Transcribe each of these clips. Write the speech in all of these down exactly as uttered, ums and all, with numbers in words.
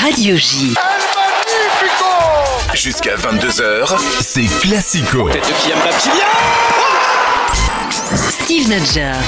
Radio J. Jusqu'à vingt-deux heures, c'est Classico. Tête de Kylian Mbappé. Steve Nadjar.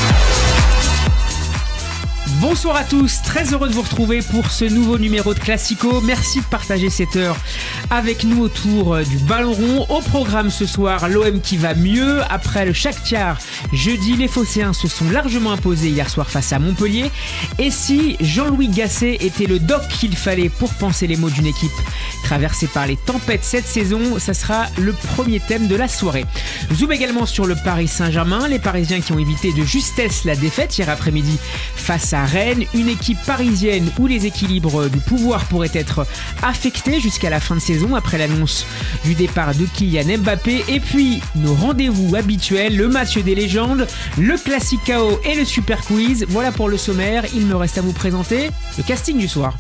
Bonsoir à tous, très heureux de vous retrouver pour ce nouveau numéro de Classico. Merci de partager cette heure avec nous autour du ballon rond. Au programme ce soir, l'O M qui va mieux. Après le Shakhtar, jeudi, les Phocéens se sont largement imposés hier soir face à Montpellier. Et si Jean-Louis Gasset était le doc qu'il fallait pour penser les mots d'une équipe traversée par les tempêtes cette saison, ça sera le premier thème de la soirée. Zoom également sur le Paris Saint-Germain, les Parisiens qui ont évité de justesse la défaite hier après-midi face à Rennes, une équipe parisienne où les équilibres du pouvoir pourraient être affectés jusqu'à la fin de saison après l'annonce du départ de Kylian Mbappé. Et puis nos rendez-vous habituels, le match des légendes, le Classic K O et le Super Quiz. Voilà pour le sommaire, il me reste à vous présenter le casting du soir.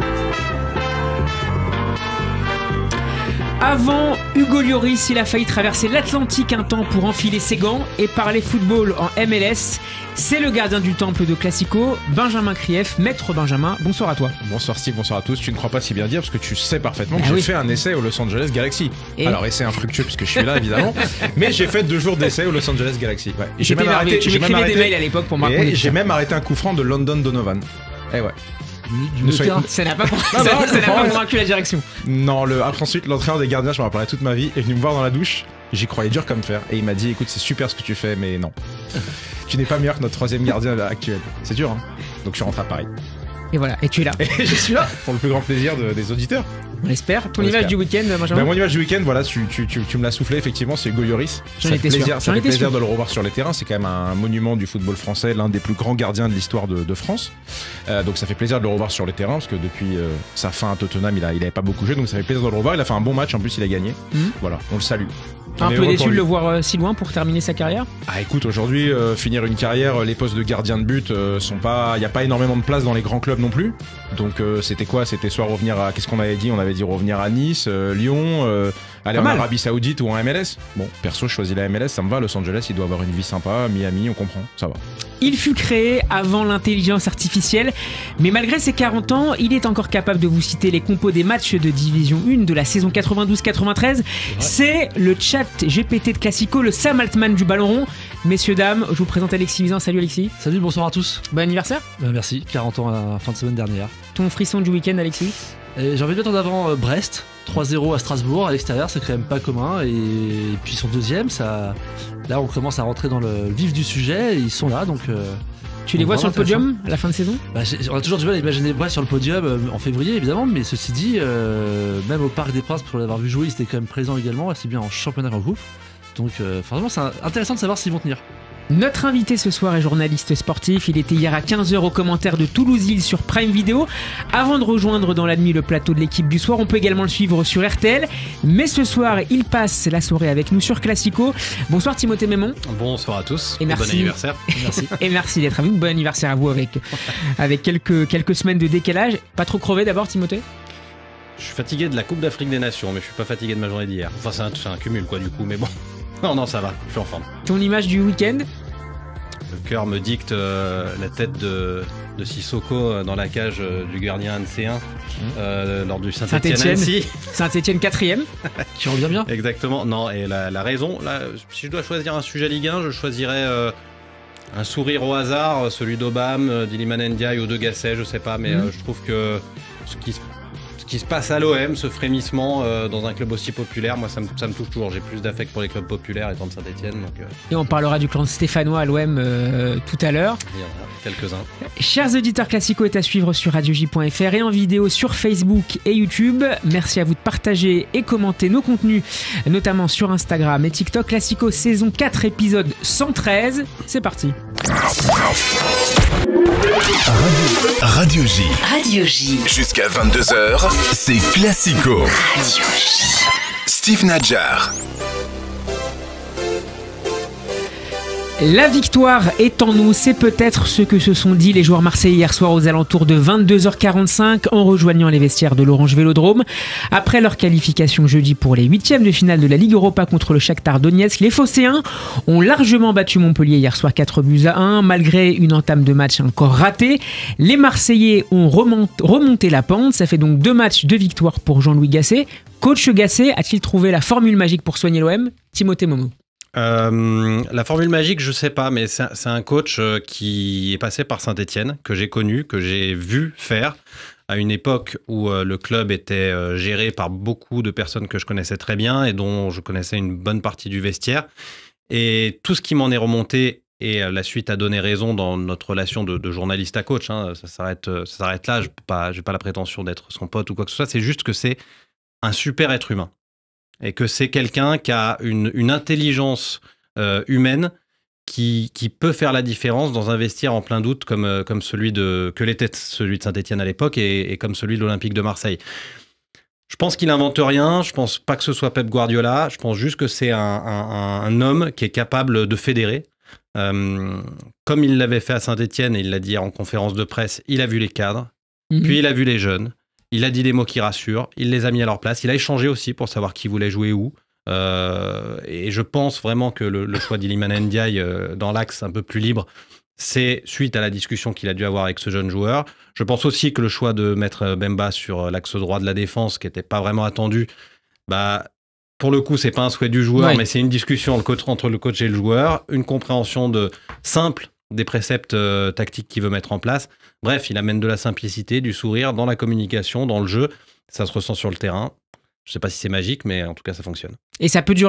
Avant Hugo Lloris, il a failli traverser l'Atlantique un temps pour enfiler ses gants et parler football en M L S. C'est le gardien du temple de Classico, Benjamin Krief. Maître Benjamin, bonsoir à toi. Bonsoir Steve, bonsoir à tous. Tu ne crois pas si bien dire parce que tu sais parfaitement que ah j'ai oui. fait un essai au Los Angeles Galaxy. Et Alors essai infructueux puisque je suis là évidemment, mais j'ai fait deux jours d'essai au Los Angeles Galaxy. Ouais. J'ai même arrêté, tu m'écrivais des mails à l'époque pour m'apprendre. J'ai même arrêté un coup franc de London Donovan. Eh ouais. Du soyez... Ça n'a pas, non, ça, non, ça n'a pas convaincu la direction. Non, le... après ensuite l'entraîneur des gardiens, je me rappellerai toute ma vie, est venu me voir dans la douche. J'y croyais dur comme fer et il m'a dit écoute c'est super ce que tu fais mais non. Tu n'es pas meilleur que notre troisième gardien actuel. C'est dur hein. Donc je suis rentré à Paris. Et voilà, et tu es là. Et je suis là pour le plus grand plaisir de, des auditeurs. On espère. Ton On image espère. du week-end, Benjamin? Ben, mon image du week-end, voilà, tu, tu, tu, tu me l'as soufflé, effectivement, c'est Hugo Lloris. J'en ça étais fait plaisir, sûr. ça fait étais plaisir sûr. de le revoir sur les terrains. C'est quand même un monument du football français, l'un des plus grands gardiens de l'histoire de, de France. Euh, donc ça fait plaisir de le revoir sur les terrains parce que depuis euh, sa fin à Tottenham, il a, il avait pas beaucoup joué, donc ça fait plaisir de le revoir. Il a fait un bon match, en plus il a gagné. Mmh. Voilà, on le salue. Un peu déçu de le voir euh, si loin pour terminer sa carrière. Ah écoute, aujourd'hui euh, finir une carrière, les postes de gardien de but euh, sont pas, il y a pas énormément de place dans les grands clubs non plus. Donc euh, c'était quoi? C'était soit revenir à, qu'est-ce qu'on avait dit? On avait dit revenir à Nice, euh, Lyon, euh, aller en Arabie Saoudite ou en M L S. Bon, perso, je choisis la M L S, ça me va. Los Angeles, il doit avoir une vie sympa. Miami, on comprend, ça va. Il fut créé avant l'intelligence artificielle, mais malgré ses quarante ans, il est encore capable de vous citer les compos des matchs de Division un de la saison quatre-vingt-douze quatre-vingt-treize. C'est le chat G P T de Classico, le Sam Altman du ballon rond. Messieurs, dames, je vous présente Alexis Vizin. Salut Alexis. Salut, bonsoir à tous. Bon anniversaire. Ben, merci, quarante ans à la fin de semaine dernière. Ton frisson du week-end, Alexis? Et j'ai envie de mettre en avant euh, Brest, trois zéro à Strasbourg, à l'extérieur, c'est quand même pas commun. Et, et puis son deuxième, ça, là on commence à rentrer dans le vif du sujet, et ils sont là, donc... Euh, tu les vois sur le podium à la fin de saison? Bah, on a toujours du mal à imaginer Brest sur le podium euh, en février évidemment, mais ceci dit, euh, même au Parc des Princes, pour l'avoir vu jouer, ils étaient quand même présents également, aussi bien en championnat qu'en coupe. Donc euh, forcément c'est intéressant de savoir s'ils vont tenir. Notre invité ce soir est journaliste sportif. Il était hier à quinze heures aux commentaires de Toulouse-Île sur Prime Video. Avant de rejoindre dans la nuit le plateau de l'équipe du soir, on peut également le suivre sur R T L. Mais ce soir, il passe la soirée avec nous sur Classico. Bonsoir Timothée Mémon. Bonsoir à tous et, et merci. Bon anniversaire. Merci. Et merci d'être avec nous. Bon anniversaire à vous avec, avec quelques, quelques semaines de décalage. Pas trop crevé d'abord Timothée? Je suis fatigué de la Coupe d'Afrique des Nations, mais je suis pas fatigué de ma journée d'hier. Enfin c'est un, c'est un cumul quoi du coup, mais bon. Non, non, ça va, je suis en forme. Ton image du week-end? Le cœur me dicte euh, la tête de, de Sissoko euh, dans la cage euh, du gardien Anséen euh, lors du Saint-Étienne-Annecy. Saint-Étienne quatrième. Qui revient bien. Exactement, non, et la, la raison, là, si je dois choisir un sujet Ligue un, je choisirais euh, un sourire au hasard, celui d'Obam, euh, d'Iliman Ndiaye ou de Gasset, je sais pas, mais mmh. euh, je trouve que ce qui se qui se passe à l'O M, ce frémissement euh, dans un club aussi populaire, moi ça me, ça me touche toujours. J'ai plus d'affect pour les clubs populaires étant de Saint-Etienne. Euh... Et on parlera du clan stéphanois à l'O M euh, tout à l'heure. Il y en a quelques-uns. Chers auditeurs, Classico est à suivre sur radio j point f r et en vidéo sur Facebook et YouTube. Merci à vous de partager et commenter nos contenus, notamment sur Instagram et TikTok. Classico saison quatre, épisode cent treize. C'est parti. Radio J. Radio J. Jusqu'à vingt-deux heures, c'est Classico. Radio J. Steve Nadjar. La victoire est en nous, c'est peut-être ce que se sont dit les joueurs marseillais hier soir aux alentours de vingt-deux heures quarante-cinq en rejoignant les vestiaires de l'Orange Vélodrome. Après leur qualification jeudi pour les huitièmes de finale de la Ligue Europa contre le Shakhtar Donetsk, les Phocéens ont largement battu Montpellier hier soir quatre buts à un, malgré une entame de match encore ratée. Les Marseillais ont remonté la pente, ça fait donc deux matchs de victoire pour Jean-Louis Gasset. Coach Gasset a-t-il trouvé la formule magique pour soigner l'O M ? Timothée Momo. Euh, la formule magique, je sais pas, mais c'est, c'est un coach qui est passé par Saint-Etienne, que j'ai connu, que j'ai vu faire à une époque où euh, le club était euh, géré par beaucoup de personnes que je connaissais très bien et dont je connaissais une bonne partie du vestiaire. Et tout ce qui m'en est remonté, et euh, la suite a donné raison dans notre relation de, de journaliste à coach, hein, ça s'arrête, ça s'arrête là, je n'ai pas la prétention d'être son pote ou quoi que ce soit, c'est juste que c'est un super être humain. Et que c'est quelqu'un qui a une, une intelligence euh, humaine qui, qui peut faire la différence dans un vestiaire en plein doute comme, euh, comme celui de, que l'était celui de Saint-Etienne à l'époque et, et comme celui de l'Olympique de Marseille. Je pense qu'il n'invente rien, je pense pas que ce soit Pep Guardiola, je pense juste que c'est un, un, un homme qui est capable de fédérer. Euh, comme il l'avait fait à Saint-Etienne, et il l'a dit en conférence de presse, il a vu les cadres, mmh. puis il a vu les jeunes. Il a dit des mots qui rassurent, il les a mis à leur place, il a échangé aussi pour savoir qui voulait jouer où. Euh, et je pense vraiment que le, le choix d'Iliman Ndiaye euh, dans l'axe un peu plus libre, c'est suite à la discussion qu'il a dû avoir avec ce jeune joueur. Je pense aussi que le choix de mettre Bemba sur l'axe droit de la défense, qui n'était pas vraiment attendu, bah, pour le coup, c'est pas un souhait du joueur, ouais. mais c'est une discussion entre le coach et le joueur, une compréhension de simple des préceptes euh, tactiques qu'il veut mettre en place. Bref, il amène de la simplicité, du sourire dans la communication, dans le jeu. Ça se ressent sur le terrain. Je ne sais pas si c'est magique, mais en tout cas, ça fonctionne. Et ça peut durer ?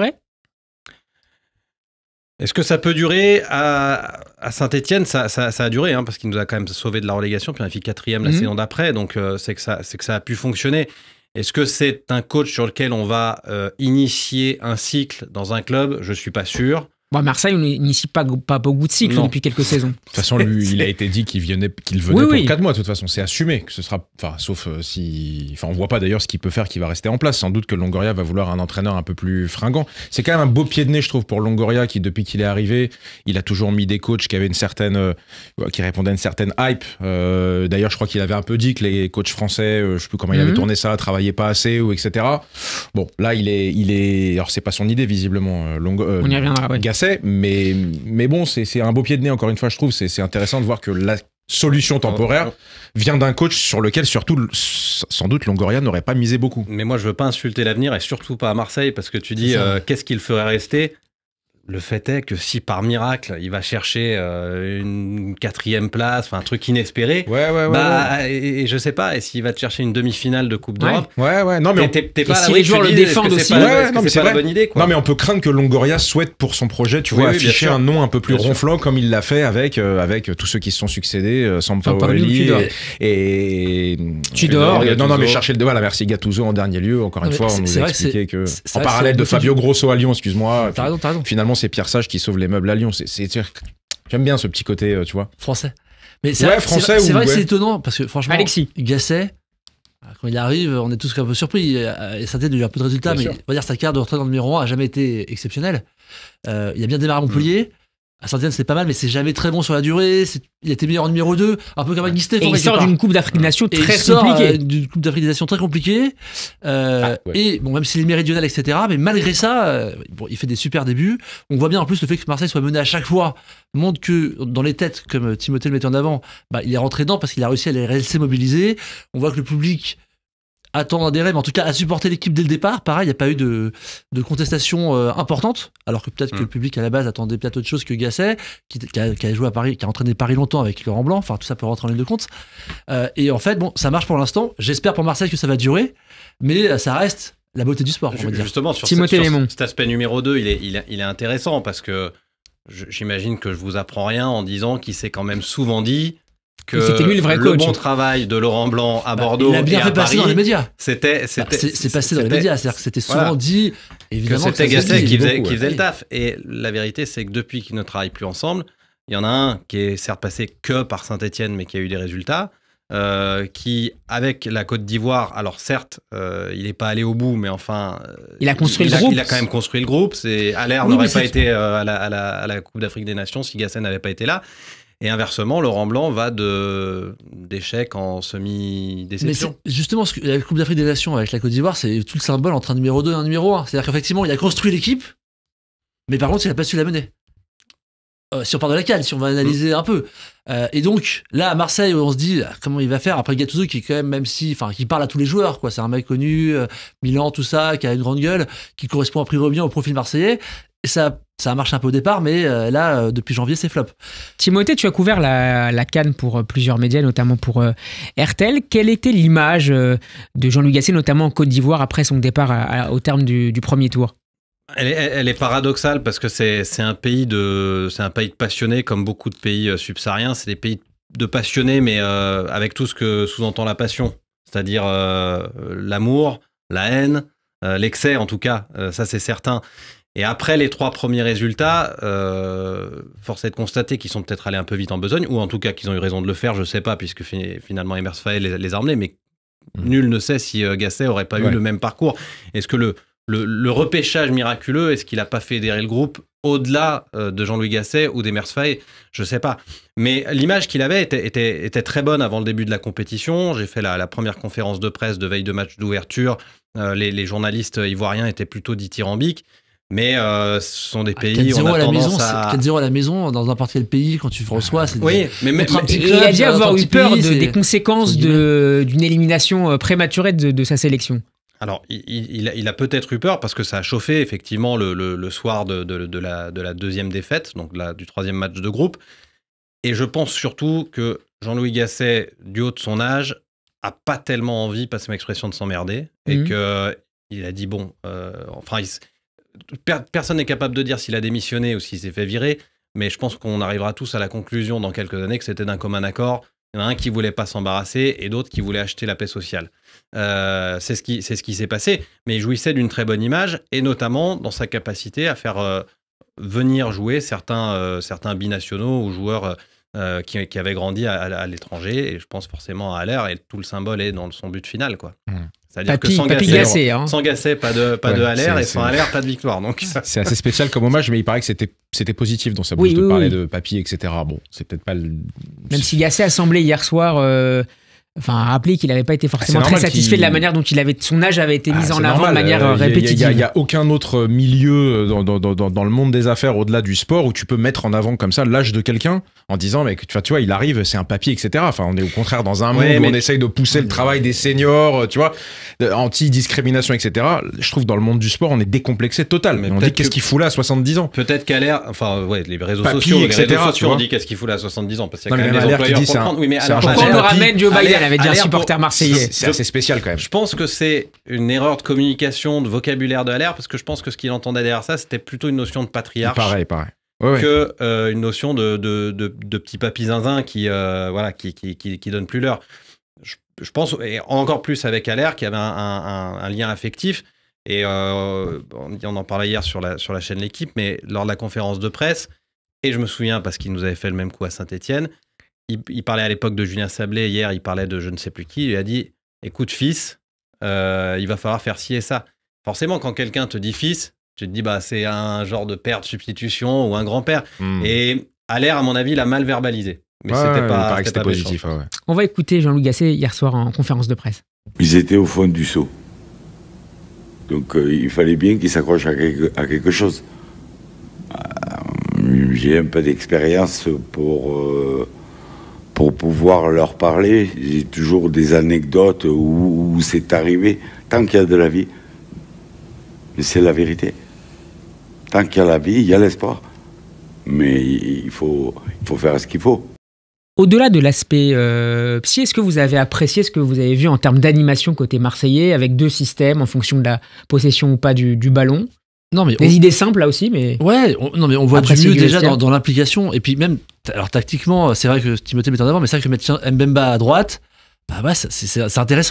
Est-ce que ça peut durer ? À, à Saint-Etienne, ça, ça, ça a duré, hein, parce qu'il nous a quand même sauvé de la relégation, puis on a fait quatrième la mmh. saison d'après, donc euh, c'est, que ça, c'est que ça a pu fonctionner. Est-ce que c'est un coach sur lequel on va euh, initier un cycle dans un club ? Je ne suis pas sûr. Bon, Marseille, on n'initie pas, pas beaucoup de cycle non. depuis quelques saisons. De toute façon, lui, il a été dit qu'il venait, qu'il venait oui, pour oui. quatre mois. De toute façon, c'est assumé que ce sera, enfin, sauf euh, si, enfin, on voit pas d'ailleurs ce qu'il peut faire qui va rester en place. Sans doute que Longoria va vouloir un entraîneur un peu plus fringant. C'est quand même un beau pied de nez, je trouve, pour Longoria, qui depuis qu'il est arrivé, il a toujours mis des coachs qui avaient une certaine, euh, qui répondaient à une certaine hype. Euh, d'ailleurs, je crois qu'il avait un peu dit que les coachs français, euh, je sais plus comment il mm-hmm. avait tourné ça, travaillaient pas assez ou et cetera. Bon, là, il est, il est, alors c'est pas son idée visiblement, euh, Longo, euh, on y reviendra, ouais. Gasset, mais Mais bon, c'est, c'est un beau pied de nez, encore une fois, je trouve. C'est, c'est intéressant de voir que la solution temporaire vient d'un coach sur lequel, surtout, sans doute, Longoria n'aurait pas misé beaucoup. Mais moi, je veux pas insulter l'avenir, et surtout pas à Marseille, parce que tu dis, euh, qu'est-ce qu'il ferait rester ? Le fait est que si par miracle il va chercher euh, une quatrième place, enfin un truc inespéré, ouais, ouais, ouais, bah ouais. Et, et je sais pas, et s'il va te chercher une demi-finale de Coupe d'Europe, ouais, ouais, non mais t'es, t'es, t'es pas et si les joueurs le défendent aussi, c'est pas, ouais, la, non, mais c'est c'est pas la bonne idée, quoi. Non mais on peut craindre que Longoria souhaite pour son projet, tu oui, vois, oui, afficher un nom un peu plus bien ronflant sûr. Comme il l'a fait avec euh, avec tous ceux qui se sont succédés, euh, Sampaoli et, et Tudor. Non non mais chercher le voilà, merci Gattuso en dernier lieu. Encore une fois, on nous a expliqué que en parallèle de Fabio Grosso à Lyon, excuse-moi, finalement c'est Pierre Sage qui sauve les meubles à Lyon. C'est, c'est, j'aime bien ce petit côté, tu vois. Français. Mais c'est ouais, vrai, français. C'est, c'est vrai ouais. que c'est étonnant parce que franchement, Alexis Gasset, quand il arrive, on est tous un peu surpris. Et ça t'a eu un peu de résultats, bien mais sûr. On va dire sa carte de retraite en numéro un a jamais été exceptionnelle. Euh, il a bien démarré à Montpellier. Mmh. À Saint-Etienne, c'est pas mal, mais c'est jamais très bon sur la durée. C'est, il était meilleur en numéro deux, un peu comme avec Guy Stéphane. Et il sort part. d'une Coupe d'Afrique des Nations très et il sort, compliquée. Euh, d'une Coupe d'Afrique des Nations très compliquée. Euh, ah, ouais. Et bon, même s'il est méridional, et cetera. Mais malgré ça, euh, bon, il fait des super débuts. On voit bien en plus le fait que Marseille soit mené à chaque fois montre que dans les têtes, comme Timothée le mettait en avant, bah, il est rentré dedans parce qu'il a réussi à les laisser mobiliser. On voit que le public attend un des rêves, mais en tout cas à supporter l'équipe dès le départ. Pareil, il n'y a pas eu de, de contestation euh, importante, alors que peut-être mmh. que le public à la base attendait peut-être autre chose que Gasset, qui, qui, a, qui a joué à Paris, qui a entraîné Paris longtemps avec Laurent Blanc. Enfin, tout ça peut rentrer en ligne de compte. Euh, et en fait, bon, ça marche pour l'instant. J'espère pour Marseille que ça va durer, mais ça reste la beauté du sport. On va dire. Justement, sur, Timothée ce, sur cet aspect numéro deux, il est, il est, il est intéressant parce que je, j'imagine que je vous apprends rien en disant qu'il s'est quand même souvent dit que c'était lui le vrai le coach. bon travail de Laurent Blanc à bah, Bordeaux il a bien et fait à passer Paris, dans les médias. C'était, c'était, bah, c'est, c'est passé dans les médias, c'est-à-dire que c'était souvent voilà. dit, évidemment. Que c'était que Gasset qui faisait, beaucoup, qui faisait ouais. le taf. Et la vérité, c'est que depuis qu'ils ne travaillent plus ensemble, il y en a un qui est certes passé que par Saint-Etienne, mais qui a eu des résultats. euh, qui, avec la Côte d'Ivoire, alors certes, euh, il n'est pas allé au bout, mais enfin... Il a construit il, le il groupe. A, il a quand même construit le groupe. C'est, Haller Oui, n'aurait mais pas c'est- été euh, à, la, à, la, à la Coupe d'Afrique des Nations si Gasset n'avait pas été là. Et inversement, Laurent Blanc va de, d'échec en Mais semi-déception. c'est justement, ce que, la Coupe d'Afrique des Nations avec la Côte d'Ivoire, c'est tout le symbole entre un numéro deux et un numéro un. C'est-à-dire qu'effectivement, il a construit l'équipe, mais par contre, il n'a pas su la mener. Euh, si on parle de la CAN, si on va analyser un peu. Euh, et donc, là, à Marseille, on se dit, ah, comment il va faire après Gattuso, qui est quand même, même si, enfin, qui parle à tous les joueurs, quoi. C'est un mec connu, euh, Milan, tout ça, qui a une grande gueule, qui correspond a priori bien au profil marseillais. Et ça, ça a marché un peu au départ, mais euh, là, euh, depuis janvier, c'est flop. Timothée, tu as couvert la, la CAN pour euh, plusieurs médias, notamment pour euh, R T L. Quelle était l'image euh, de Jean-Louis Gasset, notamment en Côte d'Ivoire, après son départ à- à- au terme du, du premier tour? Elle est, elle est paradoxale parce que c'est, c'est un pays de, c'est un pays de passionnés, comme beaucoup de pays euh, subsahariens. C'est des pays de passionnés, mais euh, avec tout ce que sous-entend la passion, c'est-à-dire euh, l'amour, la haine, euh, l'excès en tout cas. Euh, ça, c'est certain. Et après les trois premiers résultats, euh, force est de constater qu'ils sont peut-être allés un peu vite en besogne, ou en tout cas qu'ils ont eu raison de le faire, je sais pas, puisque fi- finalement Emers Faé les, les a emmenés, mais Mmh. nul ne sait si euh, Gasset aurait pas Ouais. eu le même parcours. Est-ce que le, le, le repêchage miraculeux, est-ce qu'il a pas fédéré le groupe au-delà euh, de Jean-Louis Gasset ou d'Emers Faé? Je sais pas. Mais l'image qu'il avait était, était, était très bonne avant le début de la compétition. J'ai fait la, la première conférence de presse de veille de match d'ouverture. Euh, les, les journalistes ivoiriens étaient plutôt dithyrambiques. Mais euh, ce sont des pays où on quatre zéro a à la tendance maison, à... c'est- quatre zéro à la maison, dans n'importe quel pays, quand tu reçois, c'est Oui, mais, mais, Contre un mais- petit Et il club, a dit dans avoir un eu petit peur pays, de- c'est- des conséquences entre de- d'une élimination euh, prématurée de, de sa sélection. alors, il, il a, il a peut-être eu peur parce que ça a chauffé effectivement le, le, le soir de, de, de, la, de la deuxième défaite, donc la, du troisième match de groupe. Et je pense surtout que Jean-Louis Gasset, du haut de son âge, a pas tellement envie, passe ma expression, de s'emmerder. Et Mhm. qu'il a dit, bon, euh, enfin, il s- per- personne n'est capable de dire s'il a démissionné ou s'il s'est fait virer, mais je pense qu'on arrivera tous à la conclusion dans quelques années que c'était d'un commun accord. Il y en a un qui voulait pas s'embarrasser et d'autres qui voulaient acheter la paix sociale. Euh, c'est ce qui, c'est ce qui s'est passé, mais il jouissait d'une très bonne image, et notamment dans sa capacité à faire euh, venir jouer certains, euh, certains binationaux ou joueurs euh, qui, qui avaient grandi à, à l'étranger, et je pense forcément à Haller, et tout le symbole est dans son but final, quoi. Mmh. C'est-à-dire Papy, que sans Papy Gasset, Gasset, hein. sans Gasset, pas de, pas Ouais, de Haller, c'est- et sans c'est- Haller, pas de victoire. Donc, C'est assez spécial comme hommage, mais il paraît que c'était, c'était positif dans sa bouche Oui, de oui, parler oui. de papy, et cetera. Bon, c'est peut-être pas le. Même si Gasset a semblé hier soir euh, enfin, a rappelé qu'il n'avait pas été forcément c'est très normal satisfait qu'il- de la manière dont il avait, son âge avait été mis Ah, en c'est avant normal, de manière euh, euh, y a- répétitive. Il n'y a, aucun autre milieu dans, dans, dans, dans le monde des affaires au-delà du sport où tu peux mettre en avant comme ça l'âge de quelqu'un en disant, mais tu vois, tu vois, il arrive, c'est un papy, et cetera. Enfin, on est au contraire dans un monde Ouais, où mais- on essaye de pousser le travail des seniors, tu vois, de- anti-discrimination, et cetera. Je trouve que dans le monde du sport, on est décomplexé total. Mais on dit peut-être qu'est-ce que- qu'il fout là à soixante-dix ans? peut-être qu'Haller, enfin, ouais, les réseaux Papy, sociaux, les et cetera, réseaux tu sociaux, on vois. dit qu'est-ce qu'il fout là à soixante-dix ans, parce qu'il y Non, a quand mais même même des Haller qui employeurs dit pour c'est le un- prendre. Oui, mais c'est alors, un Pourquoi on Haller, nous Haller- ramène Joe Biden Haller- avait dit un Haller, supporter pour- marseillais. C'est assez spécial quand même. Je pense que c'est une erreur de communication, de vocabulaire de Haller, parce que je pense que ce qu'il entendait derrière ça, c'était plutôt une notion de patriarche. Pareil, pareil. Ouais, ouais. Que euh, une notion de, de, de, de petit papy zinzin qui, euh, voilà, qui, qui, qui, qui donne plus l'heure. Je, je pense, et encore plus avec Haller, qui avait un, un, un lien affectif. Et euh, on en parlait hier sur la, sur la chaîne L'Équipe, mais lors de la conférence de presse, et je me souviens parce qu'il nous avait fait le même coup à Saint-Etienne, il, il parlait à l'époque de Julien Sablé, hier il parlait de je ne sais plus qui, il lui a dit « Écoute fils, euh, il va falloir faire ci et ça ». Forcément, quand quelqu'un te dit fils, tu te dis bah c'est un genre de père de substitution ou un grand-père. Hmm. Et Haller, à mon avis, l'a mal verbalisé. Mais Ouais, c'était il pas, paraît que c'était c'était pas méchant. positif. ouais, ouais. On va écouter Jean-Louis Gasset hier soir en conférence de presse. Ils étaient au fond du seau. Donc euh, il fallait bien qu'ils s'accrochent à quelque, à quelque chose. Euh, j'ai un peu d'expérience pour, euh, pour pouvoir leur parler. J'ai toujours des anecdotes où, où c'est arrivé. Tant qu'il y a de la vie, c'est la vérité. Tant qu'il y a la vie, il y a l'espoir. Mais il faut, il faut faire ce qu'il faut. Au-delà de l'aspect euh, psy, est-ce que vous avez apprécié ce que vous avez vu en termes d'animation côté marseillais, avec deux systèmes en fonction de la possession ou pas du, du ballon? Non, mais Des on- idées simples là aussi, mais Ouais, on, non mais on voit Après, du c'est mieux du déjà vestiaire. dans, dans l'implication et puis même t- alors tactiquement c'est vrai que Timothée met en avant mais c'est vrai que mettre Mbemba à droite bah ouais c'est, c'est, c'est intéressant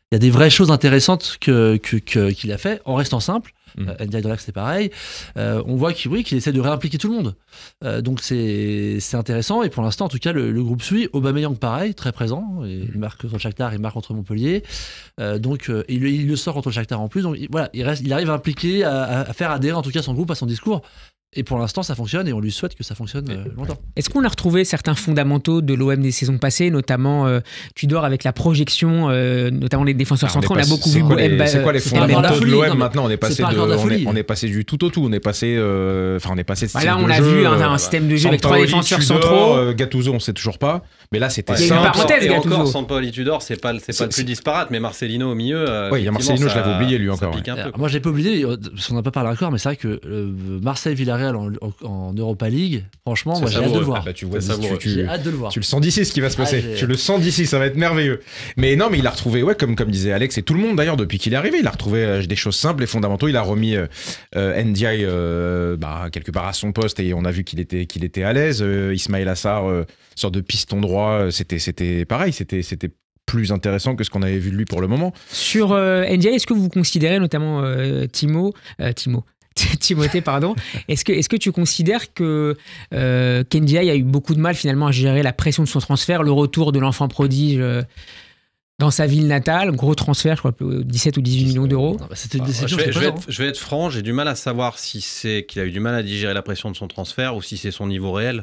il y a des vraies choses intéressantes que, que, que- qu'il a fait en restant simple. Mm. Euh, Ndiaye Drogba, c'est pareil. Euh, on voit qu'il oui, qu'il essaie de réimpliquer tout le monde. Euh, donc c'est c'est intéressant. Et pour l'instant, en tout cas, le, le groupe suit. Aubameyang, pareil, très présent. Et il marque contre le Shakhtar, il marque contre Montpellier. Euh, donc euh, il, il le sort contre le Shakhtar en plus. Donc il- voilà, il, reste, il arrive à impliquer, à, à- à faire adhérer en tout cas son groupe à son discours. Et pour l'instant, ça fonctionne et on lui souhaite que ça fonctionne euh, longtemps. Est-ce qu'on a retrouvé certains fondamentaux de l'O M des saisons passées, notamment euh, Tudor avec la projection, euh, notamment les défenseurs Alors, centraux, on a passé- beaucoup c'est vu quoi les- Mba- C'est quoi les euh, pas encore la fondamentaux de folie, l'O non, M mais maintenant? On est c'est passé pas de, encore de la on est, folie. on est passé du tout au tout. On est passé, euh, enfin, on est passé de Bah style là, on de a jeu, vu un, euh, un système de jeu avec trois Sampaoli, défenseurs Tudor, centraux. euh, Gattuso, on sait toujours pas. Mais là, c'était Il y a eu une simple. parenthèse, et Gattuso. encore, Sampaoli Tudor, c'est pas, c'est C'est- pas le plus c'est- disparate, mais Marcelino au milieu. euh, Ouais, il y a effectivement, Marcelino, je ça- l'avais oublié, lui, ça encore, pique un peu, Alors, quoi. moi, j'ai pas oublié, euh, parce qu'on n'a pas parlé encore, mais c'est vrai que euh, Marseille-Villarreal en, en, en Europa League, franchement, C'est moi, j'ai hâte de savoureux. le voir. Ah bah, tu vois, C'est tu- savoureux. tu- J'ai hâte de le voir. Tu le sens d'ici ce qui va se passer. Ah, j'ai- tu le sens d'ici, ça va être merveilleux. Mais non, mais il a retrouvé, ouais, comme, comme disait Alex et tout le monde d'ailleurs depuis qu'il est arrivé, il a retrouvé euh, des choses simples et fondamentaux. Il a remis euh, euh, Ndiaye euh, bah, quelque part à son poste et on a vu qu'il était, qu'il était à l'aise. Euh, Ismaël Assar, euh, sorte de piston droit, euh, c'était, c'était pareil, c'était, c'était plus intéressant que ce qu'on avait vu de lui pour le moment. Sur euh, Ndiaye, est-ce que vous considérez, notamment euh, Timo, euh, Timo, Timothée, pardon, est-ce que, est-ce que tu considères que euh, qu'Ndiaye a eu beaucoup de mal finalement à gérer la pression de son transfert, le retour de l'enfant prodige euh, dans sa ville natale, gros transfert, je crois, dix-sept ou dix-huit millions d'euros. Non, bah, c'était une Ah, déception. je, vais, j'étais je vais pas être, je vais être franc, j'ai du mal à savoir si c'est qu'il a eu du mal à digérer la pression de son transfert ou si c'est son niveau réel.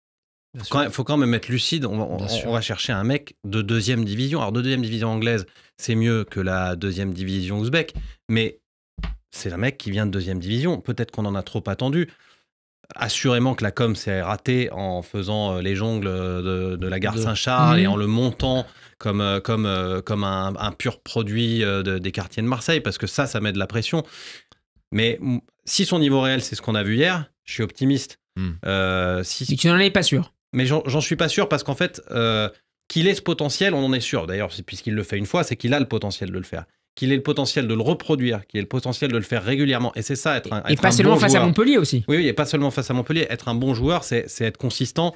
Il faut, faut quand même être lucide. On, on- Bien sûr. on va chercher un mec de deuxième division. Alors, de deuxième division anglaise, c'est mieux que la deuxième division ouzbek, mais c'est un mec qui vient de deuxième division. Peut-être qu'on en a trop attendu. Assurément que la com s'est ratée en faisant euh, les jongles de, de la gare De- Saint-Charles Mhm. et en le montant comme, euh, comme, euh, comme un, un pur produit euh, de- des quartiers de Marseille, parce que ça, ça met de la pression. Mais mm, si son niveau réel, c'est ce qu'on a vu hier, je suis optimiste. Mm. Euh, si, Mais tu n'en es pas sûr. mais j'en j'en suis pas sûr parce qu'en fait, euh, qu'il ait ce potentiel, on en est sûr. D'ailleurs, c'est- puisqu'il le fait une fois, c'est qu'il a le potentiel de le faire. Qu'il ait le potentiel de le reproduire, qu'il ait le potentiel de le faire régulièrement. Et c'est ça, être un, Et être pas un seulement bon face à joueur. Montpellier aussi. Oui, oui, et pas seulement face à Montpellier. Être un bon joueur, c'est c'est être consistant.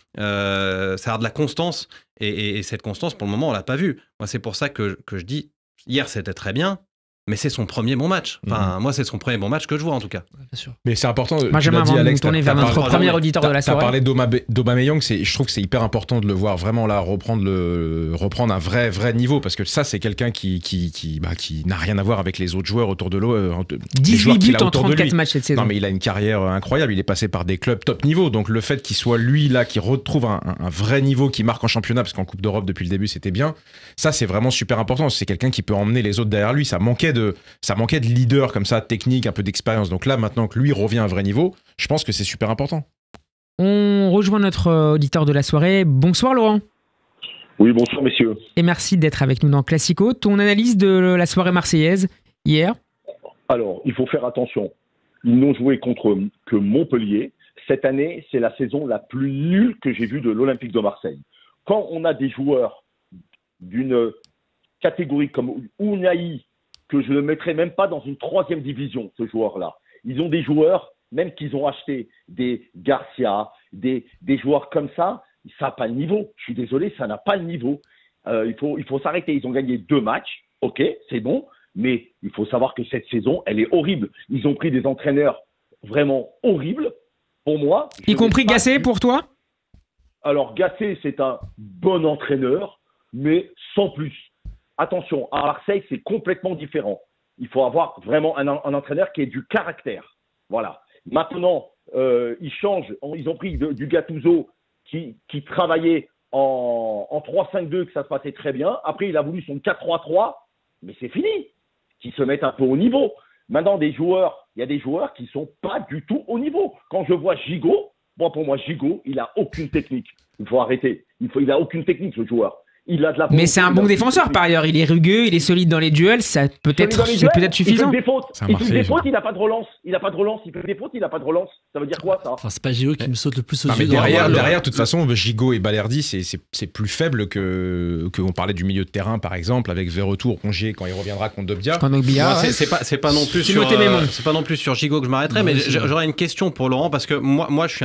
Euh, ça a de la constance. Et, et- et cette constance, pour le moment, on l'a pas vue. Moi, c'est pour ça que, que je dis, hier, c'était très bien. Mais c'est son premier bon match. Enfin, moi, c'est son premier bon match que je vois, en tout cas. Bien sûr. Mais c'est important. tu Benjamin, l'as dit, avant de nous Alex, tourner t'as- vers t'as notre parlé- premier auditeur de la T'as soirée. parlé d'Aubame- d'Aubameyang, c'est, je trouve que c'est hyper important de le voir vraiment là reprendre le reprendre un vrai vrai niveau parce que ça c'est quelqu'un qui qui qui, bah, qui n'a rien à voir avec les autres joueurs autour de l'eau. euh, les joueurs dix-huit qu'il buts a en autour de trente-quatre lui. matchs cette saison. Non mais il a une carrière euh, incroyable, il est passé par des clubs top niveau, donc le fait qu'il soit lui là, qui retrouve un, un- un vrai niveau, qui marque en championnat, parce qu'en Coupe d'Europe depuis le début c'était bien, ça c'est vraiment super important, c'est quelqu'un qui peut emmener les autres derrière lui, ça manquait de, ça manquait de leader comme ça, technique, un peu d'expérience, donc là maintenant que lui revient à un vrai niveau, je pense que c'est super important. On rejoint notre euh, auditeur de la soirée. Bonsoir Laurent. Oui, bonsoir messieurs. Et merci d'être avec nous dans Classico. Ton analyse de la soirée marseillaise hier? Alors, il faut faire attention. Ils n'ont joué contre que Montpellier. Cette année, c'est la saison la plus nulle que j'ai vue de l'Olympique de Marseille. Quand on a des joueurs d'une catégorie comme Ounahi, que je ne mettrais même pas dans une troisième division, ce joueur-là. Ils ont des joueurs, même qu'ils ont acheté des Garcia, des, des joueurs comme ça, ça n'a pas le niveau. Je suis désolé, ça n'a pas le niveau. Euh, il faut, il faut s'arrêter. Ils ont gagné deux matchs, ok, c'est bon, mais il faut savoir que cette saison, elle est horrible. Ils ont pris des entraîneurs vraiment horribles, pour moi. Y Je compris n'ai pas Gasset vu- pour toi? Alors, Gasset, c'est un bon entraîneur, mais sans plus. Attention, à Marseille, c'est complètement différent. Il faut avoir vraiment un, un entraîneur qui ait du caractère. Voilà. Maintenant, euh, ils changent. Ils ont pris de- du Gattuso qui, qui travaillait en, en trois cinq deux, que ça se passait très bien. Après, il a voulu son quatre trois trois, mais c'est fini. Qu'ils se mettent un peu au niveau. Maintenant, des joueurs, il y a des joueurs qui sont pas du tout au niveau. Quand je vois Gigot, moi, pour moi, Gigot, il a aucune technique. Il faut arrêter. Il faut, il a aucune technique, ce joueur. Il a de la Mais c'est un volonté, bon il a défenseur aucune par ailleurs. Il est rugueux, il est solide dans les duels. Ça peut technique. être, Dans les c'est duels, peut-être suffisant. Il fait des fautes. C'est un Il fait des Marseillais, fautes, il n'a pas de relance. Il n'a pas de relance. Il fait des fautes, il n'a pas de relance. Ça veut dire quoi, ça? Enfin, c'est pas Géo qui me saute le plus aux Non, mais yeux. dans la derrière, voie. derrière, de toute façon, Gigot et Balerdi, c'est, c'est, c'est plus faible que, que on parlait du milieu de terrain, par exemple, avec Verretour, Rongier, quand il reviendra contre Dobia. Quand Ogbia, Moi, ouais. c'est- c'est pas, c'est pas non plus sur, Timothée euh, Mémon. c'est pas non plus sur Gigot que je m'arrêterai, Non, mais c'est j'- vrai. j'aurais une question pour Laurent parce que moi, moi, je suis un peu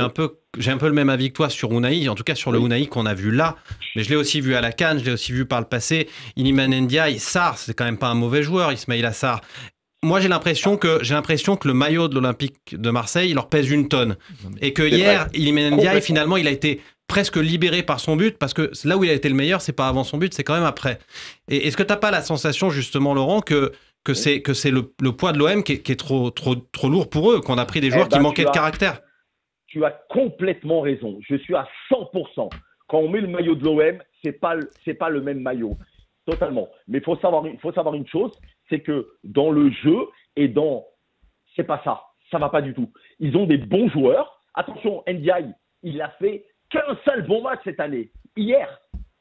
j'ai un peu le même avis que toi sur Unai, en tout cas sur le Unai qu'on a vu là, mais je l'ai aussi vu à la CAN, je l'ai aussi vu par le passé. Iliman Ndiaye, Sarr, c'est quand même pas un mauvais joueur, Ismaïla Sarr. Moi, j'ai l'impression que j'ai l'impression que le maillot de l'Olympique de Marseille, il leur pèse une tonne, et que hier, Iliman Ndiaye, finalement, il a été presque libéré par son but, parce que là où il a été le meilleur, c'est pas avant son but, c'est quand même après. Et est-ce que t'as pas la sensation, justement, Laurent, que que c'est que c'est le, le poids de l'O M qui est, qui est trop trop trop lourd pour eux, qu'on a pris des joueurs eh ben, qui manquaient as, de caractère? Tu as complètement raison. Je suis à cent pour cent. Quand on met le maillot de l'O M, c'est pas c'est pas le même maillot, totalement. Mais il faut savoir il faut savoir une chose, c'est que dans le jeu et dans c'est pas ça, ça va pas du tout. Ils ont des bons joueurs. Attention, Ndiaye, il a fait qu'un seul bon match cette année. Hier,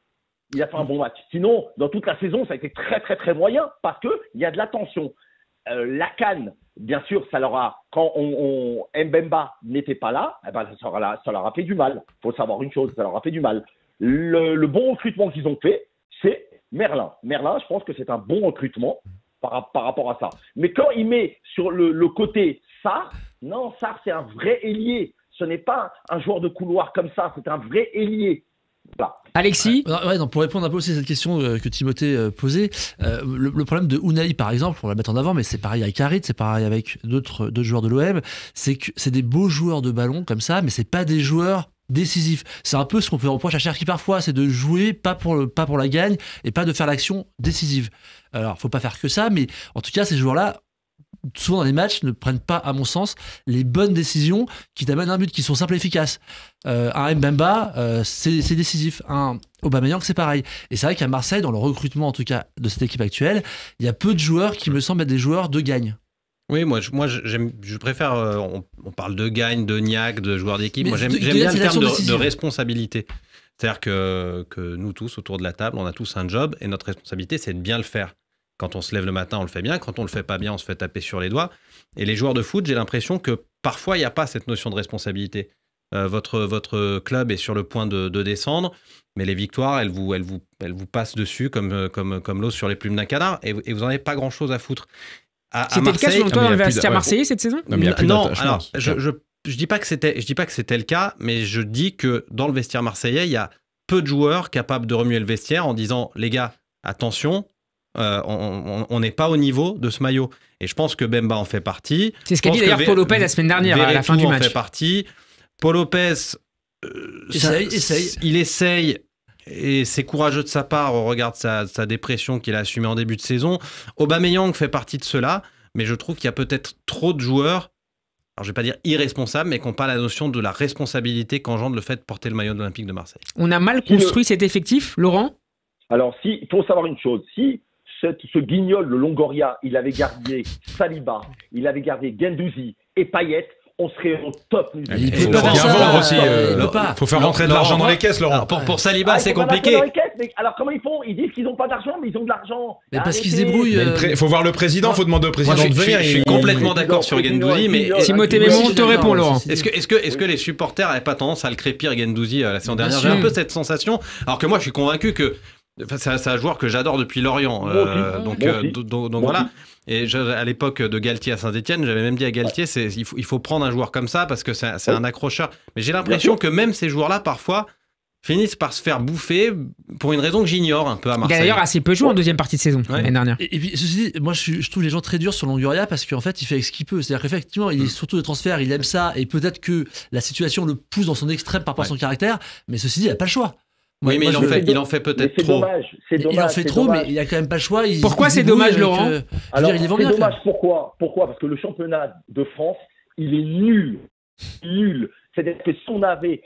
il a fait un bon match. Sinon, dans toute la saison, ça a été très, très, très moyen parce qu'il y a de la tension. Euh, la CAN, bien sûr, ça leur a, quand on, on, Mbemba n'était pas là, eh ben, ça, leur a, ça leur a fait du mal. Il faut savoir une chose, ça leur a fait du mal. Le, le bon recrutement qu'ils ont fait, c'est Merlin. Merlin, je pense que c'est un bon recrutement par, par rapport à ça. Mais quand il met sur le, le côté Sarr, non, Sarr, c'est un vrai ailier. Ce n'est pas un joueur de couloir comme ça, c'est un vrai ailier. Voilà. Alexis ouais, ouais, non, pour répondre un peu aussi à cette question euh, que Timothée euh, posait, euh, le, le problème de Unai par exemple, on va le mettre en avant, mais c'est pareil avec Harit, c'est pareil avec d'autres d'autres joueurs de l'O M, c'est que c'est des beaux joueurs de ballon comme ça, mais c'est pas des joueurs décisifs. C'est un peu ce qu'on peut reprocher à Cherki parfois, c'est de jouer pas pour, le, pas pour la gagne et pas de faire l'action décisive. Alors, faut pas faire que ça, mais en tout cas, ces joueurs-là, souvent dans les matchs, ne prennent pas, à mon sens, les bonnes décisions qui t'amènent un but, qui sont simples et efficaces. Euh, un Mbemba, euh, c'est, c'est décisif. Un Aubameyang, c'est pareil. Et c'est vrai qu'à Marseille, dans le recrutement, en tout cas, de cette équipe actuelle, il y a peu de joueurs qui me semblent être des joueurs de gagne. Oui, moi, je, moi j'aime, je préfère. Euh, on, on parle de gagne, de niaque, de joueurs d'équipe. Mais moi, j'aime, de, j'aime de bien le terme de, de responsabilité. C'est-à-dire que, que nous tous, autour de la table, on a tous un job et notre responsabilité, c'est de bien le faire. Quand on se lève le matin, on le fait bien. Quand on le fait pas bien, on se fait taper sur les doigts. Et les joueurs de foot, j'ai l'impression que parfois, il n'y a pas cette notion de responsabilité. Euh, votre, votre club est sur le point de, de descendre, mais les victoires, elles vous, elles vous, elles vous passent dessus comme, comme, comme l'eau sur les plumes d'un canard et, et vous n'en avez pas grand-chose à foutre. À, c'était à Marseille, le cas selon toi dans le vestiaire marseillais cette saison? Non, mais non alors, je, je, je dis pas que c'était, je dis pas que c'était le cas, mais je dis que dans le vestiaire marseillais, il y a peu de joueurs capables de remuer le vestiaire en disant, les gars, attention, Euh, on n'est pas au niveau de ce maillot. Et je pense que Bemba en fait partie. C'est ce qu'a dit d'ailleurs Paul Lopez la semaine dernière Verretou à la fin du match. En fait partie. Paul Lopez, euh, essaye, ça, essaye. il essaye. Et c'est courageux de sa part au regard de sa, sa dépression qu'il a assumée en début de saison. Aubameyang fait partie de cela, mais je trouve qu'il y a peut-être trop de joueurs, alors je ne vais pas dire irresponsables, mais qui n'ont pas la notion de la responsabilité qu'engendre le fait de porter le maillot de l'Olympique de Marseille. On a mal construit cet effectif, Laurent? Alors, si, il faut savoir une chose. Si cette, ce guignol, le Longoria, il avait gardé Saliba, il avait gardé Guendouzi et Payet, on serait au top. Il faut bien vendre aussi. Il euh, faut faire rentrer de l'argent dans les caisses, Laurent. Alors pour, pour Saliba, ah, c'est compliqué. Dans les caisses, mais alors comment ils font? Ils disent qu'ils n'ont pas d'argent, mais ils ont de l'argent. Mais parce qu'ils se débrouillent. Il euh... faut voir le président, il faut demander au président Moi, de venir. Je, je suis complètement d'accord sur Guendouzi, mais Timothée Mémon te répond, Laurent. Est-ce que, est-ce que, est-ce que les supporters n'avaient pas tendance à le crépir Guendouzi la saison dernière? J'ai un peu cette sensation. Alors que moi, je suis convaincu que Enfin, c'est, c'est un joueur que j'adore depuis Lorient. Euh, donc, euh, donc, donc, donc voilà. Et je, à l'époque de Galtier à Saint-Etienne, j'avais même dit à Galtier, c'est, il, faut, il faut prendre un joueur comme ça parce que c'est, c'est un accrocheur. Mais j'ai l'impression que même ces joueurs-là, parfois, finissent par se faire bouffer pour une raison que j'ignore un peu à Marseille. Il a d'ailleurs assez peu joué en deuxième partie de saison ouais. l'année dernière. Et, et puis, ceci dit, moi je, je trouve les gens très durs sur Longoria parce qu'en fait, il fait avec ce qu'il peut. C'est-à-dire qu'effectivement, il est surtout de transfert, il aime ça et peut-être que la situation le pousse dans son extrême par rapport à son caractère. Mais ceci dit, il n'a pas le choix. Oui, ouais, mais il en, fait, il en fait peut-être c'est trop. Dommage, c'est dommage, il en fait trop, dommage. mais il a quand même pas le choix. Il, pourquoi il c'est dommage, Laurent euh, Alors, dire, il c'est bien, dommage, pourquoi Pourquoi Parce que le championnat de France, il est nul. Nul. C'est-à-dire que si on avait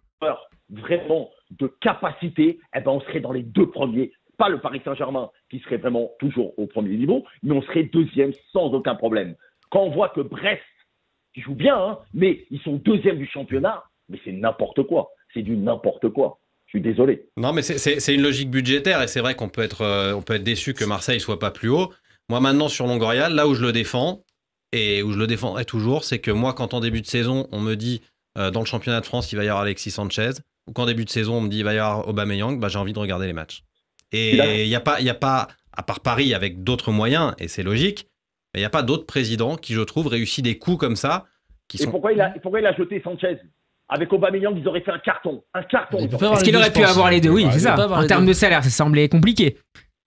vraiment de capacité, eh ben on serait dans les deux premiers. Pas le Paris Saint-Germain, qui serait vraiment toujours au premier niveau, mais on serait deuxième sans aucun problème. Quand on voit que Brest, qui joue bien, hein, mais ils sont deuxième du championnat, mais c'est n'importe quoi. C'est du n'importe quoi. Je suis désolé. Non, mais c'est, c'est, c'est une logique budgétaire et c'est vrai qu'on peut être, euh, on peut être déçu que Marseille soit pas plus haut. Moi, maintenant, sur Longoria, là où je le défends et où je le défendrai toujours, c'est que moi, quand en début de saison, on me dit euh, dans le championnat de France, il va y avoir Alexis Sanchez, ou qu'en début de saison, on me dit il va y avoir Aubameyang, bah, j'ai envie de regarder les matchs. Et il n'y a pas, il y a pas, à part Paris avec d'autres moyens, et c'est logique, il n'y a pas d'autres présidents qui, je trouve, réussissent des coups comme ça. Qui et sont... pourquoi, il a, pourquoi il a jeté Sanchez? avec Aubameyang, ils auraient fait un carton. Un carton. Il peut pas avoir Est-ce les qu'il deux, aurait je pu pense. avoir les deux? Oui, Ouais, c'est il ça. peut pas avoir En les termes deux. de salaire, ça semblait compliqué.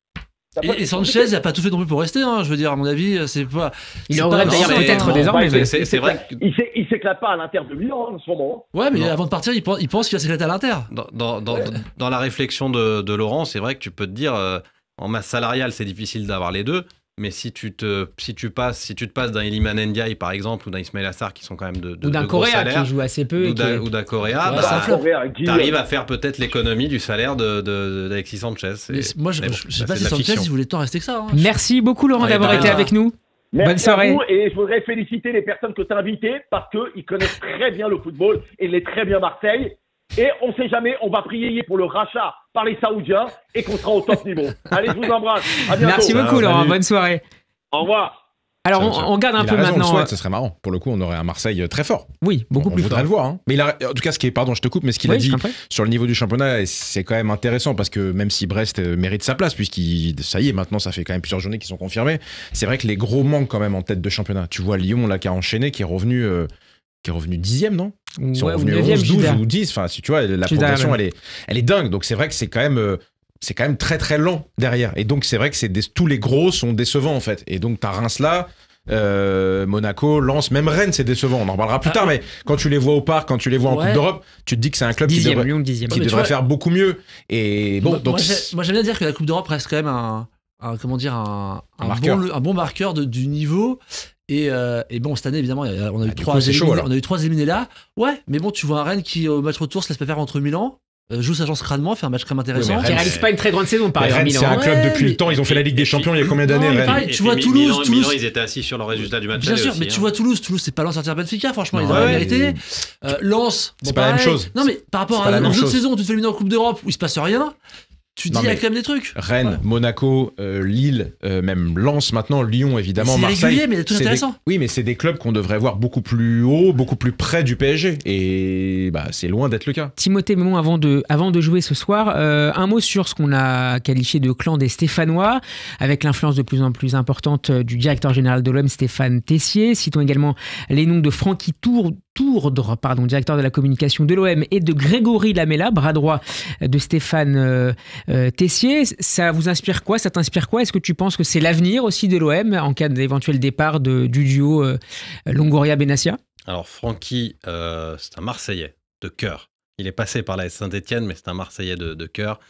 Ça peut- Et, et Sanchez, il a pas tout fait non plus pour rester. Hein, je veux dire, à mon avis, c'est pas. Il c'est le pas- regrette non, d'ailleurs mais- peut-être non. désormais. c'est- mais- c'est- c'est vrai que- Il s'é- il s'éclate pas à l'Inter de Milan en ce moment. Ouais, mais Non. avant de partir, il pense, il pense qu'il va s'éclater à l'Inter. Dans, dans, dans, dans la réflexion de, de Laurent, c'est vrai que tu peux te dire, euh, en masse salariale, c'est difficile d'avoir les deux. Mais si tu te, si tu passes, si tu te passes d'un Iliman Ndiaye par exemple ou d'un Ismail Assar qui sont quand même de, de Ou d'un de gros Coréa salaires, qui joue assez peu. et ou qui d'un est- ou d'un Coréa, Ouais, bah, ça Bah, flop. Correa, Guy, t'arrives à faire peut-être l'économie du salaire de, de, d'Alexis Sanchez. Mais C'est- moi, je, mais bon, je, je sais ça, pas c'est si de la Sanchez, fiction. il voulait tant rester que ça. Hein. Merci beaucoup Laurent Ouais, d'avoir bah, été bah. avec nous. Merci Bonne soirée. à vous et je voudrais féliciter les personnes que tu as invitées parce qu'ils connaissent très bien le football et il est très bien Marseille. Et on sait jamais, on va prier pour le rachat par les Saoudiens et qu'on sera au top niveau. Allez, je vous embrasse. À bientôt. Merci beaucoup Ciao, Laurent, salut. bonne soirée. Au revoir. Alors Ciao, on, ciao. on regarde un Il peu a raison, on le maintenant. souhaite, ce serait marrant. Pour le coup, on aurait un Marseille très fort. Oui, beaucoup on plus voudrait fort. le voir. Hein. Mais il a, en tout cas, ce qui est, pardon, je te coupe, mais ce qu'il Oui, a je dit t'en prie. sur le niveau du championnat, c'est quand même intéressant parce que même si Brest euh, mérite sa place, puisqu'il, ça y est, maintenant, ça fait quand même plusieurs journées qui sont confirmées. C'est vrai que les gros manquent quand même en tête de championnat. Tu vois Lyon là qui a enchaîné, qui est revenu, euh, qui est revenu dixième, non Ils sont Ouais, ou revenus neuvième, onze, je suis douze derrière. ou dix. Enfin, si tu vois, la Je suis derrière, progression, même. elle est, elle est dingue. Donc c'est vrai que c'est quand même. euh, c'est quand même très très lent derrière. Et donc c'est vrai que c'est des- tous les gros sont décevants en fait. Et donc t'as Reims là, euh, Monaco, Lens, même Rennes c'est décevant. On en reparlera plus Ah, tard, mais quand tu les vois au parc, quand tu les vois en Ouais. Coupe d'Europe, tu te dis que c'est un club qui Dixième, devrait, Lyon dixième. qui Ouais, mais tu devrait vois- faire beaucoup mieux. Et bon, moi, donc moi, j'ai- moi, j'aime bien dire que la Coupe d'Europe reste quand même un, un- comment dire, un, Un un marqueur. bon, un bon marqueur de- du niveau. Et, euh, et bon, cette année, évidemment, il y a- on a eu Ah, du trois coup, c'est chaud, éliminés, alors. on a eu trois éliminés là. Ouais, mais bon, tu vois un Rennes qui, au match retour, se laisse pas faire entre Milan, euh, joue sa chance crânement, fait un match quand même intéressant. Oui, mais Qui Rennes, réalise c'est- pas une très grande saison par Mais ailleurs. Rennes, c'est Milan. un hein. club Ouais, depuis mais- le temps. Ils ont fait la Ligue des Champions il y a combien d'années, Non, mais Rennes pareil, Et tu puis vois Mi- Toulouse, Milan, Toulouse. Milan, ils étaient assis sur le résultat du match. Bien aller sûr, aussi, mais hein. tu vois Toulouse, Toulouse, c'est pas Lens sortir Benfica, franchement, ils Non, auraient ouais, mérité. mais- Euh, Lens, C'est bon, pas la même pareil. chose. Non, mais par rapport C'est pas à la aux même autres chose. saisons où tu te fais éliminer en Coupe d'Europe où il se passe rien, tu te Non, dis, il y a mais quand même des trucs. Rennes, Ouais. Monaco, euh, Lille, euh, même Lens maintenant, Lyon évidemment, C'est Marseille. régulier, mais il y a des trucs c'est des- intéressants. Oui, mais c'est des clubs qu'on devrait voir beaucoup plus haut, beaucoup plus près du P S G. Et bah, c'est loin d'être le cas. Timothée Mémon, avant de, avant de jouer ce soir, euh, un mot sur ce qu'on a qualifié de clan des Stéphanois, avec l'influence de plus en plus importante du directeur général de l'O M, Stéphane Tessier. Citons également les noms de Francky Tour, Tourdre, pardon, directeur de la communication de l'O M, et de Grégory Lamela, bras droit de Stéphane euh, euh, Tessier. Ça vous inspire quoi? Ça t'inspire quoi? Est-ce que tu penses que c'est l'avenir aussi de l'O M en cas d'éventuel départ de, du duo euh, Longoria-Benassia? Alors, Francky, euh, c'est un Marseillais de cœur. Il est passé par la S Saint-Etienne, mais c'est un Marseillais de, de cœur.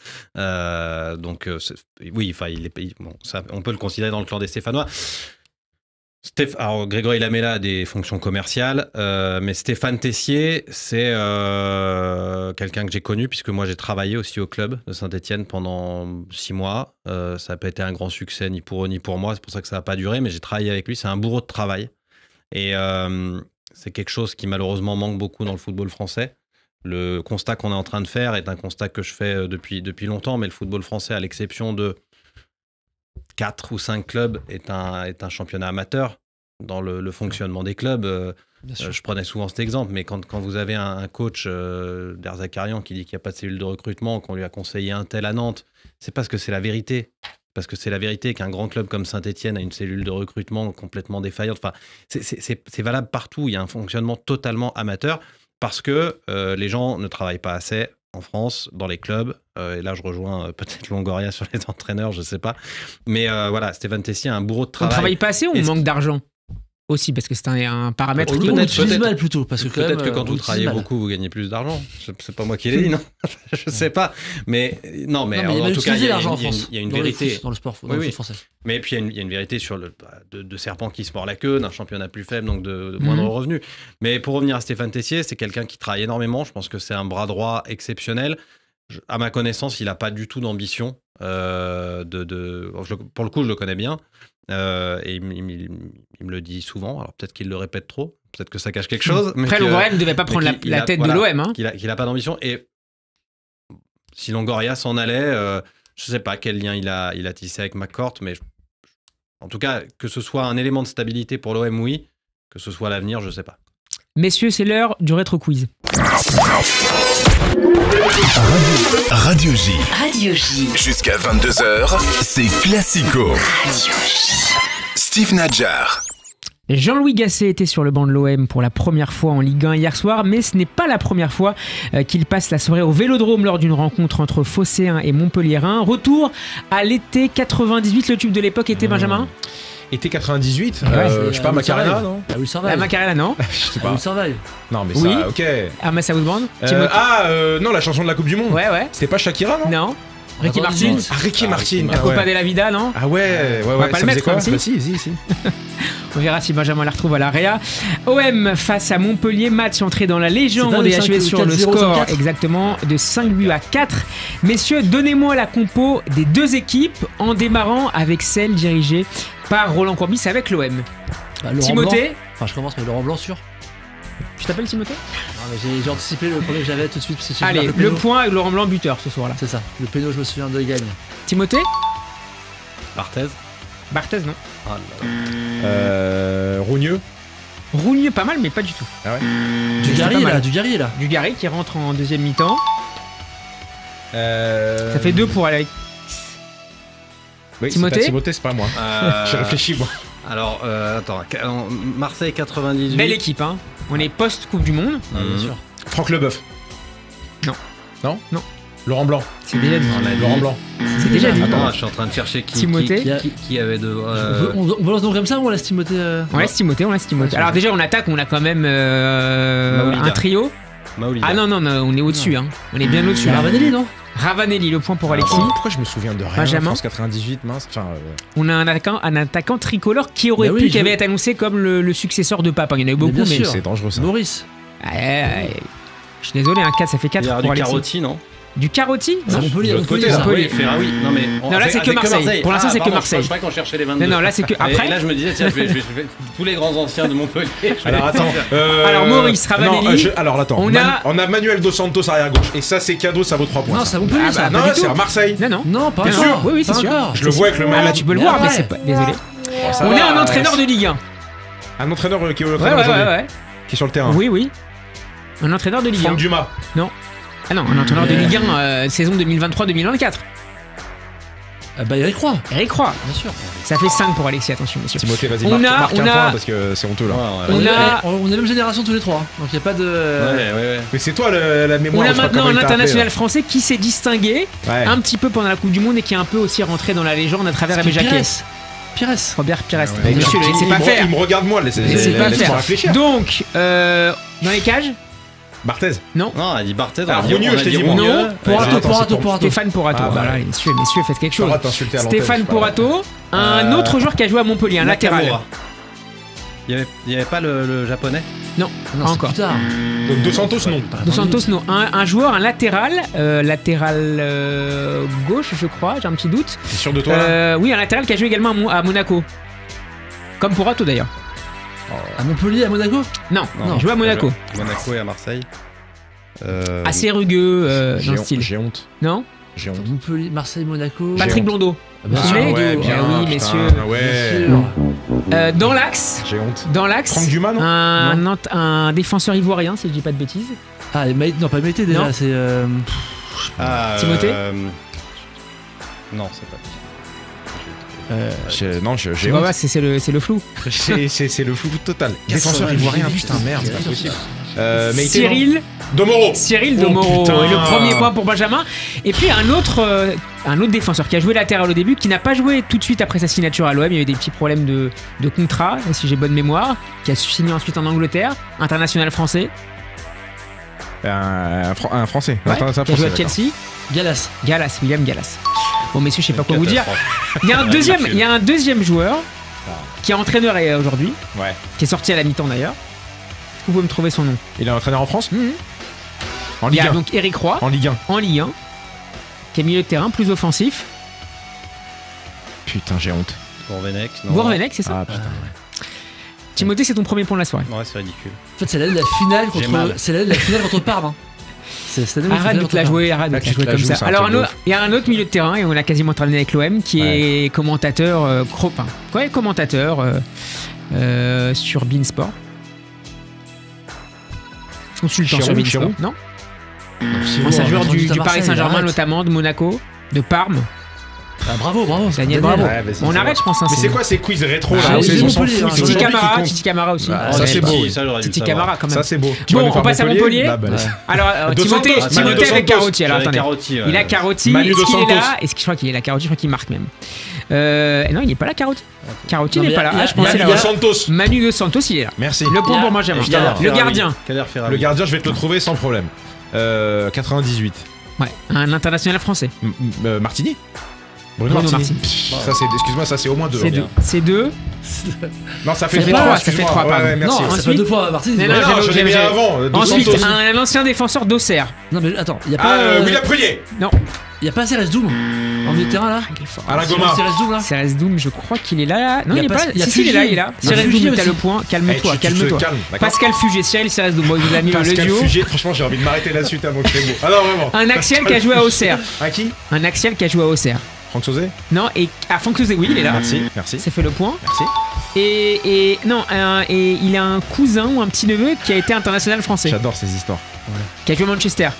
Euh, donc, euh, c'est- oui, enfin, il est, il- bon, ça, on peut le considérer dans le clan des Stéphanois. Stéph- Alors, Grégory Lamela a des fonctions commerciales, euh, mais Stéphane Tessier, c'est euh, quelqu'un que j'ai connu, puisque moi j'ai travaillé aussi au club de Saint-Etienne pendant six mois. Euh, ça n'a pas été un grand succès, ni pour eux, ni pour moi. C'est pour ça que ça n'a pas duré, mais j'ai travaillé avec lui. C'est un bourreau de travail. Et euh, c'est quelque chose qui malheureusement manque beaucoup dans le football français. Le constat qu'on est en train de faire est un constat que je fais euh, depuis, depuis longtemps, mais le football français, à l'exception de quatre ou cinq clubs, est un, est un championnat amateur dans le, le fonctionnement des clubs. Euh, Bien sûr. euh, je prenais souvent cet exemple, mais quand, quand vous avez un, un coach, euh, Derzakarian, qui dit qu'il n'y a pas de cellule de recrutement, qu'on lui a conseillé un tel à Nantes, c'est parce que c'est la vérité. Parce que c'est la vérité qu'un grand club comme Saint-Etienne a une cellule de recrutement complètement défaillante. Enfin, c'est- c'est c'est- c'est valable partout. Il y a un fonctionnement totalement amateur parce que euh, les gens ne travaillent pas assez en France, dans les clubs. Euh, et là, je rejoins euh, peut-être Longoria sur les entraîneurs, je ne sais pas. Mais euh, voilà, Stéphane Tessier a un bourreau de On travail. travaille pas assez ou on Est-ce manque d'argent aussi? Parce que c'est un, un paramètre On qui on compte. l'utilise peut-être- mal plutôt, parce que quand Peut-être même, que euh, quand on vous l'utilise travaillez mal. beaucoup, vous gagnez plus d'argent. Je- C'est pas moi qui l'ai dit, non. Je sais pas. Mais non, mais, Non, mais il en, va en tout cas, il y utiliser a, l'argent en il y a une- France. il y a une dans le vérité. foot, dans le sport, dans Oui, le oui. foot français. Mais puis il y a une, il y a une vérité sur le bah, de, de serpent qui se mord la queue, d'un championnat plus faible, donc de, de moindre Mhm. revenu. Mais pour revenir à Stéphane Tessier, c'est quelqu'un qui travaille énormément. Je pense que c'est un bras droit exceptionnel. Je- à ma connaissance, il n'a pas du tout d'ambition. Euh, de, de, je le- pour le coup, je le connais bien. Euh, et il, me- il me- il me le dit souvent. Alors peut-être qu'il le répète trop. Peut-être que ça cache quelque chose. mais Après, que- Longoria ne devait pas mais prendre la, qu'il- il la a- tête voilà. de l'O M. Hein. qu'il a, qu'il a pas d'ambition. Et si Longoria s'en allait, euh, je sais pas quel lien il a, il a tissé avec McCourt, mais je- en tout cas, que ce soit un élément de stabilité pour l'O M, oui. Que ce soit l'avenir, je sais pas. Messieurs, c'est l'heure du rétro quiz. Radio J. Radio J. Jusqu'à vingt-deux heures, c'est Classico. Radio J. Steve Nadjar. Jean-Louis Gasset était sur le banc de l'O M pour la première fois en Ligue un hier soir, mais ce n'est pas la première fois euh, qu'il passe la soirée au Vélodrome lors d'une rencontre entre Phocéens et Montpelliérains. Retour à l'été quatre-vingt-dix-huit, le tube de l'époque était Benjamin. Été quatre-vingt-dix-huit, Ouais, euh, je sais pas, Macarena, non Ah oui, ça va. La Macarena, non. Je sais Ah pas. oui, ça va. Non, mais Oui. ça, ok. Armas Southbound. Euh, ah, euh, non, la chanson de la Coupe du Monde. Ouais, ouais. C'était pas Shakira, non Non. Ricky Attends, Martin. dix-huit. Ah, Ricky Martin. La ah, Copa ouais. de la Vida, non. Ah ouais, ouais, va ouais. pas Ça le faisait mettre, quoi hein, si. Bah si, si, si. On verra si Benjamin la retrouve à la Réa. O M face à Montpellier, match entré dans la C'est légende pas le et cinq, achevé sur quatre le zéro, score cinq quatre. exactement de cinq buts à quatre. Messieurs, donnez-moi la compo des deux équipes en démarrant avec celle dirigée par Roland Courbis avec l'O M. Bah, Laurent Timothée, Blanc. Enfin, je commence, mais Laurent Blanc sûr. tu t'appelles Timothée? Non, mais j'ai j'ai anticipé le premier que j'avais tout de suite. parce que si je Allez, marque le péno- point avec Laurent Blanc buteur ce soir-là. C'est ça. Le péno, je me souviens de, il gagne. Timothée? Barthez. Barthez, non. Ah là là. Euh. Rougneux. Rougneux, pas mal, mais pas du tout. Ah ouais. Du c'est Gary pas là, mal. du Gary là. Dugarry qui rentre en deuxième mi-temps. Euh... Ça fait deux pour Alex. Oui, Timothée c'est pas Timothée, c'est pas moi. Euh, J'ai réfléchi, moi. Alors, euh, attends, Ca- en- Marseille quatre-vingt-dix-huit. Belle équipe, hein. On est post-Coupe du Monde. Ah, bien Mhm. sûr. Franck Leboeuf. Non. Non Non. Laurent Blanc. C'est déjà dit. On l'a dit. Laurent Blanc. C'est déjà dit. Attends, je suis en train de chercher qui, Timothée. qui, qui, qui avait de. euh, On, on balance donc comme ça ou on laisse Timothée euh... On laisse Timothée, on laisse Timothée. Alors déjà en attaque, on a quand même euh, Maolida. un trio. Maolida. Ah non, non, non, on est au-dessus, hein. On est bien au-dessus. C'est là. Ravanelli, non? Ravanelli, le point pour Alexis. Pourquoi, pourquoi je me souviens de rien Benjamin. France quatre-vingt-dix-huit, mince. Enfin, euh, On a un attaquant, un attaquant tricolore qui aurait Bah pu, oui, qui je avait veux- été annoncé comme le, le successeur de Pape. Il y en a eu beaucoup, bien mais. sûr. c'est dangereux ça. Maurice. Ouais, ouais. Je suis désolé, un quatre, ça fait Il y quatre a pour du Alexis. Carotti, non? Du Carotti C'est Montpellier, de l'autre Montpellier, côté, ça. là. Montpellier. Oui, Ferraoui. Non, mais. on- Non, là, c'est que Marseille. Pour l'instant, Ah, c'est que pardon, Marseille. Je croyais qu'on cherchait les vingt-deux. Non, non, là, c'est que. Et- Après. Et là, je me disais, tiens, je vais, je vais- je vais- tous les grands anciens de Montpellier. je vais- Alors attends. euh, Alors, Maurice, Ravanelli. non, euh, je- alors attends. On Man- a- on a Manuel Dos Santos arrière gauche. Et ça, c'est cadeau, ça vaut trois points. Non, ça. c'est à Montpellier, Ah, ça. bah, Non, pas du c'est tout. à Marseille. Non, non. Non, pas Bien encore. sûr. Oui, oui, c'est Pas sûr. encore. Je le vois avec le Ah, maillot. bah, tu peux le Mais voir, mais ouais. c'est pas. Désolé. Bon, ça On va, a un euh, entraîneur de Ligue un. Un entraîneur euh, qui est Ouais, l'entraîneur ouais, ouais, aujourd'hui, ouais. qui est sur le terrain. Oui, oui. Un entraîneur de Ligue un. Franck Dumas. Ah non, un entraîneur de Mais- Ligue un euh, saison deux mille vingt-trois deux mille vingt-quatre. Ah bah, Eric Roy, Eric Roy. bien sûr. Ça fait cinq pour Alexis, attention, monsieur. Timothée, vas-y, On marque, a- marque on un a- point parce que c'est honteux là. Ouais, On, ouais. On est, a- on est la même génération tous les trois, hein. Donc il n'y a pas de. Ouais, ouais, ouais. Mais c'est toi le- la On mémoire. a je sais pas maintenant comment un il t'a international appelé, français qui s'est distingué là. Ouais. un petit peu pendant la Coupe du Monde et qui est un peu aussi rentré dans la légende à travers Aimé Jacquet. Pires. Robert Pires. Ouais, Monsieur, il- le laissez il pas me- faire. Il me regarde moi, laisse- Laissez laisse- pas laisse-moi faire. réfléchir. Donc, euh, dans les cages, Barthez. non. Non, elle dit Barthez. Ah, on a dit- Rougneux, on a je t'ai dit dit, moi. Rougneux. Non, Ouais, Porato, attends, Porato, c'est pour- Porato. Stéphane Porato. Ah, bah, voilà, ouais. messieurs, messieurs, faites quelque J'ai le chose. droit de t'insulter à l'antenne, Stéphane c'est pas grave. Porato, un Euh, autre joueur qui a joué à Montpellier, un latéral. Nakamura. Il n'y avait, il y avait pas le, le japonais? Non, Non, pas c'est encore. plus tard. Donc Dos Santos, non. Dos Santos, non. Un, un joueur, un latéral, euh, latéral euh, gauche, je crois, j'ai un petit doute. T'es sûr de toi là Euh, oui, un latéral qui a joué également à, Mon- à Monaco. Comme Porato d'ailleurs. À Montpellier, à Monaco. Non, Non. il joue à Monaco. Monaco et à Marseille. Euh, Assez rugueux euh, J'ai dans le honte, style. J'ai honte. Non J'ai honte. Montpellier, Marseille, Monaco. J'ai Patrick honte. Blondeau. Ah, bien Ah, sûr. ouais, ouais, du- bien, ah oui, putain, messieurs. Ouais. Bien sûr. Euh, dans l'axe. J'ai honte. Dans l'axe. Franck Dumas, non un, ant- un défenseur ivoirien, si je dis pas de bêtises. Ah, Maï- non, pas Maïté déjà, Non. c'est. euh, ah, Timothée euh, Non, c'est pas. Euh, J'ai- Non, j'ai je j'ai vois honte. pas, c'est c'est le, c'est le flou. C'est c'est- c'est le flou total. Défenseur quatre-vingt-dix, ivoirien, putain, merde, c'est pas possible. Euh, Maïté, non Cyril, Domoro. Cyril Oh, Domoro. putain. Et le premier point pour Benjamin. Et puis un autre, euh, un autre défenseur qui a joué latéral au début, qui n'a pas joué tout de suite après sa signature à l'O M. Il y avait des petits problèmes de, de contrat, si j'ai bonne mémoire. Qui a signé ensuite en Angleterre, international français. Un, un Fran- un français. Ouais, Attends, c'est un qui a joué à français, Chelsea. Galas. Galas, William Galas. Bon messieurs, je sais pas quoi vous dire. Catastrophe. Il y a un deuxième, il y a un deuxième joueur Ah. qui est entraîneur euh, aujourd'hui, d'accord. Ouais. qui est sorti à la mi-temps d'ailleurs. Est-ce que vous pouvez me trouver son nom? Il est entraîneur en France Mhm. En Il y Ligue a un. donc Eric Roy En Ligue un. en Ligue un, qui est milieu de terrain, plus offensif. Putain, j'ai honte. Gourvenec, non. Gourvenec, c'est ça? Ah putain. Timothée, c'est ton premier point de la soirée. Ouais, c'est ridicule. En fait, c'est l'année de la finale J'ai mal. contre. C'est l'année de la finale contre Parme. hein. C'est cette année où Arrête finale de te contre la Parme. jouer, arrête de Ah, te la tu te jouer la comme joues, ça. c'est un Alors, truc un de autre- il y a un autre milieu de terrain, et on l'a quasiment terminé avec l'O M, qui Ouais. est commentateur, euh, cro- enfin, ouais, commentateur euh, euh, sur Beansport. Consultant Chirou, sur Beansport, Chirou. non? Chirou, Ancien on a joueur entendu du, à du Paris Marseille, Saint-Germain arrête. notamment, de Monaco, de Parme. Ah, bravo, bravo. Daniel, bravo. Ouais, bah, c'est On ça. arrête, je pense. Hein, Mais c'est- c'est quoi ces quiz rétro Ah, là oui, C'est- c'est on s'en Montpellier, fout, hein. c'est Titi aujourd'hui qui Camara, compte. Titi Camara aussi. Ah, Ouais, ça, c'est ouais. beau. Ça, j'aurais dû Titi le savoir. Camara quand même. Ça c'est beau. Tu Bon, vas nous on faire passe à Montpellier. Bah, bah, Ouais. Alors, euh, Dos Timothée, Santos, Timothée Manu Dos avec Santos. Carotti. Alors, J'avais attendez. Carotti, ouais. Il a Carotti. Manu Est-ce Dos qu'il est Santos. là Est-ce que je crois qu'il est là Carotti, je crois qu'il marque même. Euh, non, il n'est pas là, Carotti. Carotti Non, n'est mais pas y a- là. y a- Ah, je pensais y a- là. Dos Santos. Manu Dos Santos, il est là. Merci. Le point Y a- pour Benjamin. y a- Le gardien. Kader Ferrari. Le gardien, je vais te le trouver sans problème. Euh, quatre-vingt-dix-huit. Ouais, un international français. M- m- euh, Martini Bruno, Bruno Martini. Martini. Ça c'est, excuse-moi, ça c'est au moins deux. C'est hein. deux. C'est deux. Non, ça fait Ça fait trois. trois, ça fait excuse-moi. trois, Ouais, pardon. ouais, merci. Non, ça Ensuite- fait deux fois Martin. Mais Mais non, non, j'avais- j'en ai mis j'avais- un avant. Dos Ensuite, Santos. un, un ancien défenseur d'Auxerre. Non, mais attends, il y a Ah, pas. euh, euh, William Prunier. Non. Il y a pas Cérès Doum en milieu de terrain là Il est fort. Alain Sur Goma. Cérès Doum là Cérès Doum, je crois qu'il est là. Non, Il y a il est pas- pas. il y a Si, si, il est Fugier. là, il est là. Il y a Cérès Fugier Doum, t'as aussi. le point. Eh, Calme-toi, tu- tu te calme-toi. calmes, d'accord. Pascal Fugier, Cyril Cérès Doum. Bon, il vous a mis le Pascal duo. Fugier, franchement, j'ai envie de m'arrêter là-dessus tellement que c'est beau. Ah non, vraiment. Un axial qui a joué à Auxerre. À qui Un axial qui a joué à Auxerre. Franck Sauzet. Non, et à Franck Sauzet, oui, il est là. Merci, merci, Ça fait le point. merci. Et, et non, un- et il a un cousin ou un petit neveu qui a été international français, J'adore ces histoires. qui a joué à Manchester,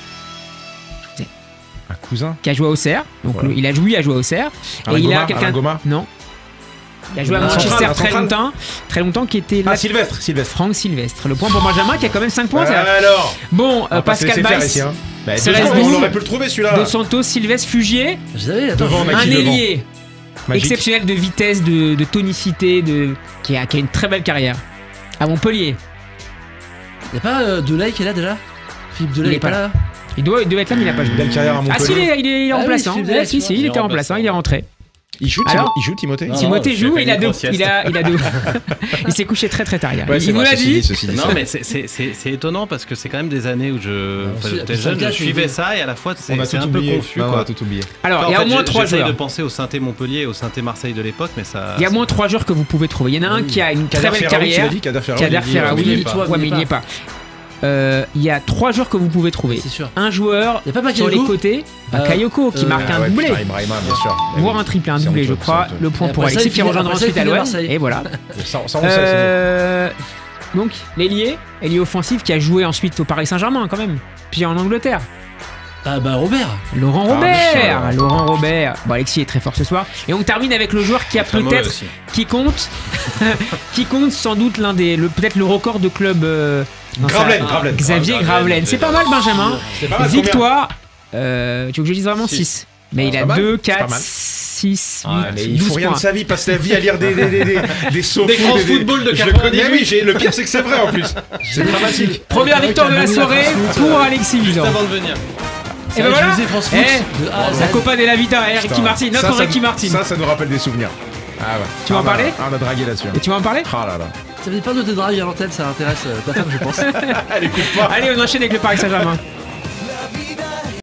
Un cousin. qui a joué à Auxerre. Donc Voilà. le- il a joué à jouer à Auxerre. Alain et il Goma, a quelqu'un. Alain Goma. Non. Il a joué à Un Manchester central, un très central. longtemps, très longtemps, qui était là. Ah, Sylvestre, Sylvestre. Franck Sylvestre. Le point pour Benjamin qui a quand même cinq points. ça. Alors Bon, on euh, va pas se Pascal laisser faire Weiss, ici, hein. Bah, deux Cérès secondes, Doum. on aurait pu le trouver celui-là. Dos Santos, Sylvestre Fugier, Je savais, attends. Devant, on a un qui devant ailier Magique. exceptionnel de vitesse, de, de tonicité, de qui a, qui a une très belle carrière. À Montpellier. Il y a pas euh, Delay qui est là déjà Philippe Delay Il il est est pas pas là Il doit, il devait être là, mais il a pas joué. Belle carrière à Ah si, il Montpellier. est, il est, il est Ah oui, remplaçant. Philippe Ouais, Delay, si, tu si, vois. il était remplaçant, il est rentré. Il joue, Alors Timo- il joue Timothée. Non, Timothée je joue, fais il a une deux, grosse il a, il a deux. Il s'est couché très très tard hier. Ouais, c'est il nous vrai, l'a ceci dit. ceci dit. Non, mais c'est- c'est c'est- c'est étonnant parce que c'est quand même des années où je. Non, Enfin, si, j'étais puis jeune, ça je gâche, suivais mais- ça et à la fois c'est On a c'est tout un peu oublié. confus. Non, on quoi. a tout oublié. Alors, En il y a fait, au moins j'ai- trois j'essaye joueurs. de penser au Saint-Étienne Montpellier et au Saint-Étienne Marseille de l'époque, mais ça. Il y a au moins trois joueurs que vous pouvez trouver. Il y en a un qui a une très Kader belle Ferraoui, tu carrière. l'as dit, Kader Ferraoui. Kader il dit, Ferraoui. il il dit est pas. pas. Ouais, mais il n'y est pas. Euh, Il y a trois joueurs que vous pouvez trouver. C'est sûr. Un joueur Il y a pas sur les Bakayoko côtés, Euh, Bakayoko qui euh, marque Ah un ouais, doublé. putain, Ibrahima, bien sûr. Voire Eh un triplé, un C'est doublé, je honteux, crois. c'est honteux. Le point Et pour après ça, Alexis il qui finit- rejoindra après ça, il ensuite à finit à l'O M. Marseille. Et voilà. oui. Ça, ça, on sait, Euh, Donc, l'ailier, ailier offensif qui a joué ensuite au Paris Saint-Germain quand même. Puis en Angleterre. Ah bah Robert. Laurent Ah, Robert. bien sûr. Laurent Robert. Bon, Alexis est très fort ce soir. Et on termine avec le joueur qui a Très mauvais peut-être, aussi. qui compte, qui compte sans doute l'un des, le- peut-être le record de club. euh, dans Gravelaine, sa- Gravelaine. Xavier Ah, Gravelaine. Gravelaine, C'est pas déjà. mal, Benjamin. C'est pas mal. combien Victoire. Euh, tu veux que je dise vraiment Six. six. Mais Ah, il c'est a pas mal. deux, C'est pas quatre, mal. six, Ouais, huit, Mais il douze faut rien points. de sa vie, passe sa vie à lire des des des des des sauts Des fous, grands des- des- football de Je le connais, quatre-vingt-dix-huit. oui, j'ai- le pire c'est que c'est vrai en plus. C'est dramatique. Première victoire de la soirée pour Alexis Vizan. Avant de venir. Et ben voilà. France Eh, Foot de A à Z. La Copa de la Vita, et Ricky Putain. Martin, notre Ça, ça- Ricky Martin. Ça, ça nous rappelle des souvenirs. Ah ouais. Tu vas en Ah, on a- parler ah, On a dragué là-dessus. Et tu vas en parler? Ah là là. Ça fait pas de te drague à l'antenne, ça intéresse euh, ta femme, je pense. Elle écoute pas. Allez, on enchaîne avec le Paris Saint-Germain.